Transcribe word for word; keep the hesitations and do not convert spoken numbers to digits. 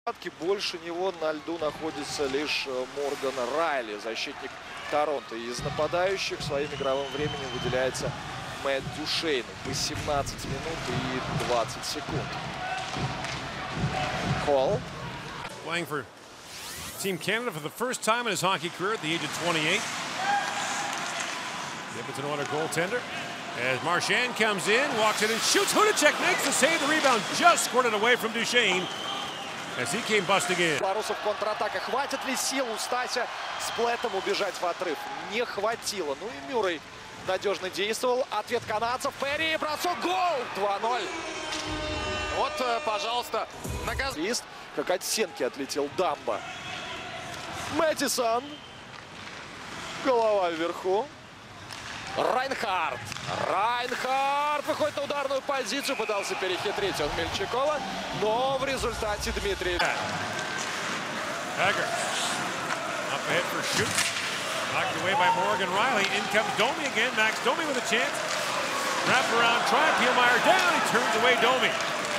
Больше него на льду находится лишь Морган Райли, защитник Торонто. Из нападающих своим игровым временем выделяется Мэтт Дюшейн. восемнадцать минут и двадцать секунд. Холл. Playing for Team Canada for the first time in his hockey career at the age of twenty-eight. The Edmonton Oilers goaltender. As Marchand comes in, walks in and shoots. Hudacek makes the save. The rebound just squirted away from Duchesne as he came busting in. Белорусов контратака. Хватит ли сил у Стася с Плетом убежать в отрыв? Не хватило. Ну и Мюррей надежно действовал. Ответ канадцев. Перри, бросок, гол! два ноль. Вот, пожалуйста, наказ... Лист, как от стенки отлетел Дамба. Мэттисон. Голова вверху. Райнхард. Райнхард выходит на ударную позицию. Пытался перехитрить он Мельчакова. Но в результате Дмитрий... Hagger. Up ahead for shoot. Knocked away by Morgan Riley. In comes Domi again. Max Domi with a chance. Wrap around, try. Pielmeyer down. He turns away Domi.